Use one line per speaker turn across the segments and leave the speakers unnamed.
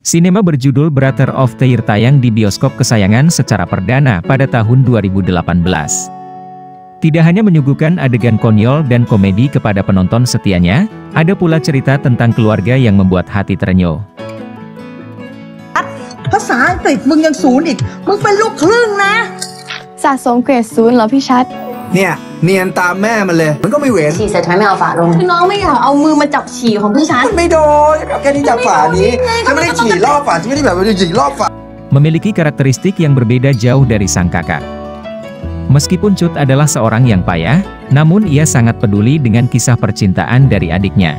Sinema berjudul Brother of the Year tayang di bioskop kesayangan secara perdana pada tahun 2018. Tidak hanya menyuguhkan adegan konyol dan komedi kepada penonton setianya, ada pula cerita tentang keluarga yang membuat hati terenyuh.
ภาษาอังกฤษมึงยังศูนย์อีกมึงเป็นลูกครึ่งนะ
สะสมเกรดศูนย์เหรอพี่ชัด
เนี่ยเนียนตามแม่มันเลยมันก็ไม่เว้น
ฉี่เสร็จทำไมไม่เอาฝาลงคือน้องไม่อยากเอามือมาจับฉี่ของพี่ชัด
มันไม่โดนแค่นี้จับฝานี้ฉันไม่ได้ฉี่รอบฝาฉันไม่ได้แบบว่าฉี่รอบฝา
Memiliki karakteristik yang berbeda jauh dari sang kakak. Meskipun Cut adalah seorang yang payah, namun ia sangat peduli dengan kisah percintaan dari adiknya.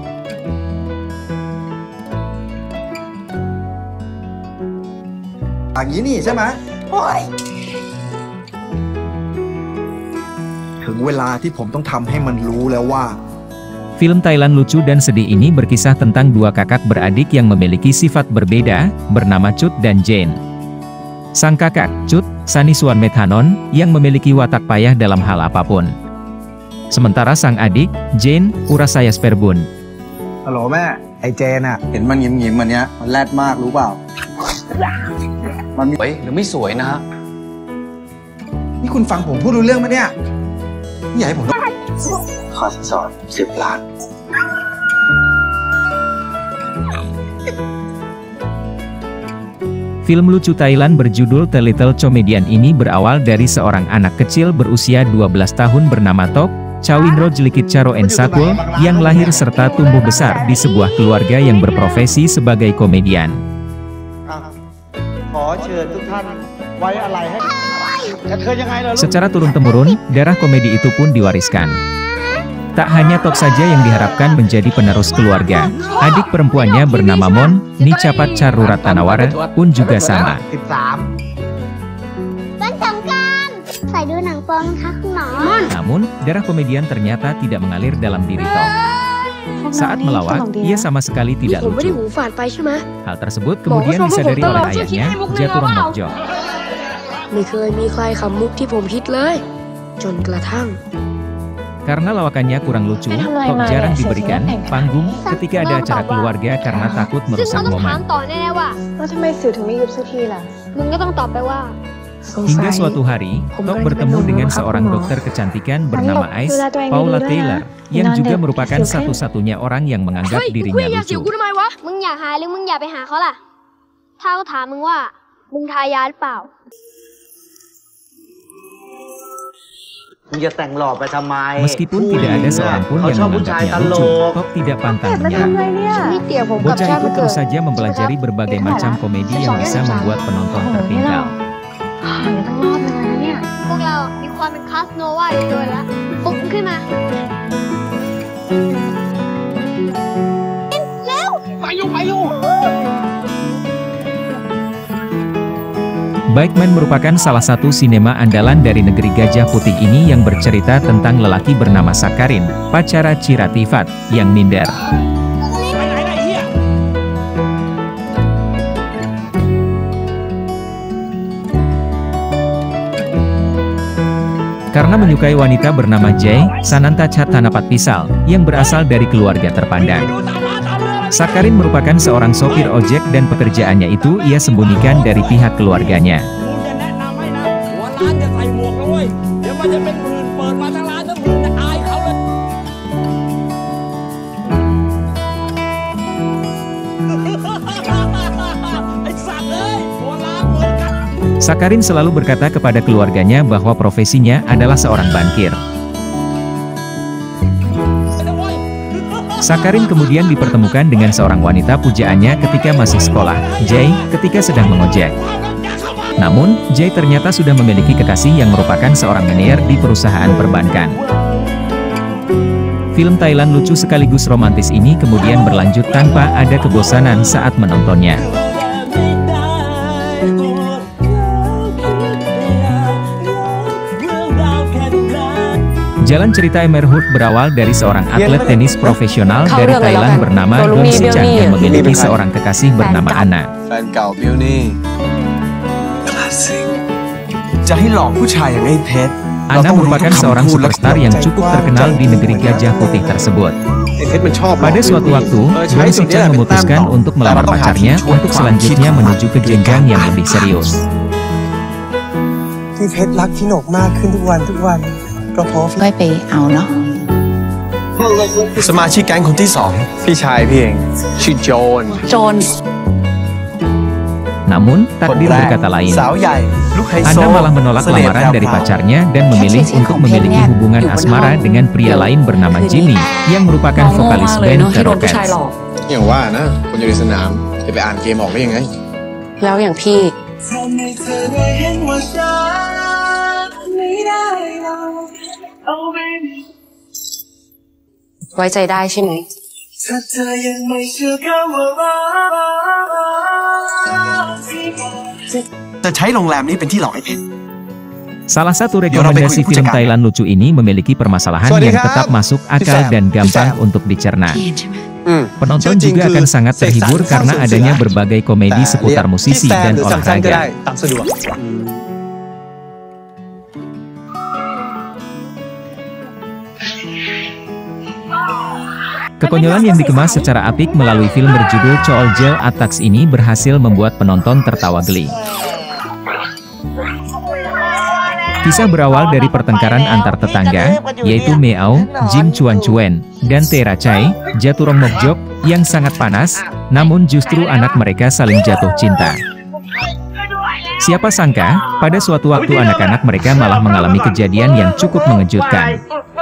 Gini ใช่ไหมโอ้ยถึงเวลาที่ผมต้องทำให้มันรู้แล้วว่า
Film Thailand lucu dan sedih ini berkisah tentang dua kakak beradik yang memiliki sifat berbeda, bernama Cut dan Jane. Sang kakak, Cut, Sanisuan Methanon, yang memiliki watak payah dalam hal apapun. Sementara sang adik, Jane, Urasaya Sperbun.
ฮัลโหลแม่ไอเจนอะเห็นมันยิ้มๆมันเนี้ยมันแรดมากรู้เปล่ามันสวยหรือไม่สวยนะฮะนี่คุณฟังผมพูดรู้เรื่องไหมเนี่ยนี่อยากให้ผมขอสินสอด10 ล้าน
Film lucu Thailand berjudul The Little Comedian ini berawal dari seorang anak kecil berusia 12 tahun bernama Tok, Chawinro Jelikit Charo Ensakul, yang lahir serta tumbuh besar di sebuah keluarga yang berprofesi sebagai komedian. Secara turun-temurun, darah komedi itu pun diwariskan. Tak hanya Tok saja yang diharapkan menjadi penerus keluarga, adik perempuannya bernama Mon, Nicapat Charurat Tanawara, pun juga sama. Namun, darah komedian ternyata tidak mengalir dalam diri Tok. Saat melawak, ia sama sekali tidak lucu. Hal tersebut kemudian disadari oleh ayahnya, Jaturong Mokjo. Karena lawakannya kurang lucu, Tok jarang diberikan panggung ketika ada acara keluarga karena takut merusak momen. Hingga suatu hari, Tok bertemu dengan seorang dokter kecantikan bernama Ice, Paula Taylor, yang juga merupakan satu-satunya orang yang menganggap dirinya lucu. Meskipun tidak ada seorang pun yang menganggapnya lucu, Tok tidak pantang menyerah. Bocah itu terus saja mempelajari berbagai macam komedi yang bisa membuat penonton terpingkal. Baekman merupakan salah satu sinema andalan dari negeri Gajah Putih ini yang bercerita tentang lelaki bernama Sakarin, pacara Chiratifat, yang minder. Karena menyukai wanita bernama Jay, Sananta Tanapat Pisal, yang berasal dari keluarga terpandang. Sakarin merupakan seorang sopir ojek dan pekerjaannya itu ia sembunyikan dari pihak keluarganya. Sakarin selalu berkata kepada keluarganya bahwa profesinya adalah seorang bankir. Sakarin kemudian dipertemukan dengan seorang wanita pujaannya ketika masih sekolah, Jay, ketika sedang mengojek. Namun, Jay ternyata sudah memiliki kekasih yang merupakan seorang manajer di perusahaan perbankan. Film Thailand lucu sekaligus romantis ini kemudian berlanjut tanpa ada kebosanan saat menontonnya. Jalan cerita Emerhut berawal dari seorang atlet tenis profesional dari Thailand bernama Don Sichan yang memiliki seorang kekasih bernama Anna. Anna merupakan seorang superstar yang cukup terkenal di negeri Gajah Putih tersebut. Pada suatu waktu, Bong Si-chan memutuskan untuk melamar pacarnya untuk selanjutnya menuju ke jenjang yang lebih serius.
พี่เพชรรักพี่หนกมากขึ้นทุกวันก็เพราะ
ก้อยไปเอาเนาะ
สมาชิกแก๊งคนที่สองพี่ชายพี่เองชื่อโจน
Namun, takdir berkata lain.
สาวใหญ่ลูกไฮโซ
Anda malah menolak lamaran dari pacarnya dan memilih untuk memiliki hubungan asmara dengan pria lain bernama Jimmy, yang merupakan vokalis band The Rockets.
อย่างว่านะคนอยู่ในสนามจะไปอ่านเกมออกได้ยังไง
แล้วอย่างพี่ไว้ใจได้ใช่ไหม
จะใช้โรงแรมนี้เป็นที่หลอกไอ้เพชร
Salah satu rekomendasi film Thailand lucu ini memiliki permasalahan yang tetap masuk akal dan gampang untuk dicerna. Penonton juga akan sangat terhibur karena adanya berbagai komedi seputar musisi dan olahraga. Kekonyolan yang dikemas secara apik melalui film berjudul Chool Jel Attacks ini berhasil membuat penonton tertawa geli. Kisah berawal dari pertengkaran antar tetangga, yaitu Meow, Jim Chuan Chuen, dan Tera Chai, Jaturong Mokjok, yang sangat panas, namun justru anak mereka saling jatuh cinta. Siapa sangka, pada suatu waktu anak-anak mereka malah mengalami kejadian yang cukup mengejutkan.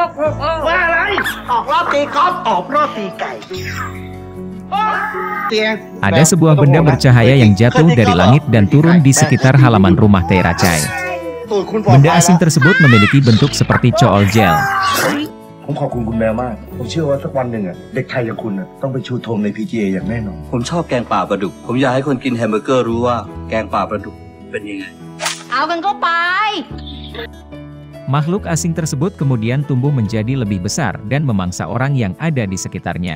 Ada sebuah benda bercahaya yang jatuh dari langit dan turun di sekitar halaman rumah Tera Chai. Benda asing tersebut memiliki bentuk seperti Chool Jel.
ผมขอบคุณคุณแมวมากผมเชื่อว่าสักวันหนึ่งเด็กไทยอย่างคุณต้องไปชูธงใน PGA อย่างแน่นอนผมชอบแกงป่าปลาดุกผมอยากให้คนกินแฮมเบอร์เกอร์รู้ว่าแกงป่าปลาดุกเป็นยังไง
เอากันก็ไป
Makhluk asing tersebut kemudian tumbuh menjadi lebih besar dan memangsa orang yang ada di sekitarnya.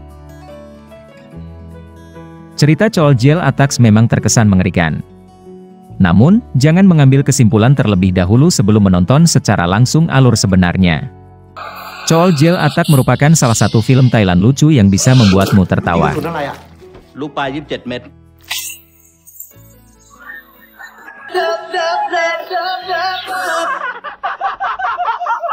Cerita Chool Jel Attacks memang terkesan mengerikan. Namun, jangan mengambil kesimpulan terlebih dahulu sebelum menonton secara langsung alur sebenarnya. Chool Jel Attacks merupakan salah satu film Thailand lucu yang bisa membuatmu tertawa.
ลูกปลา27 เม็ด
เ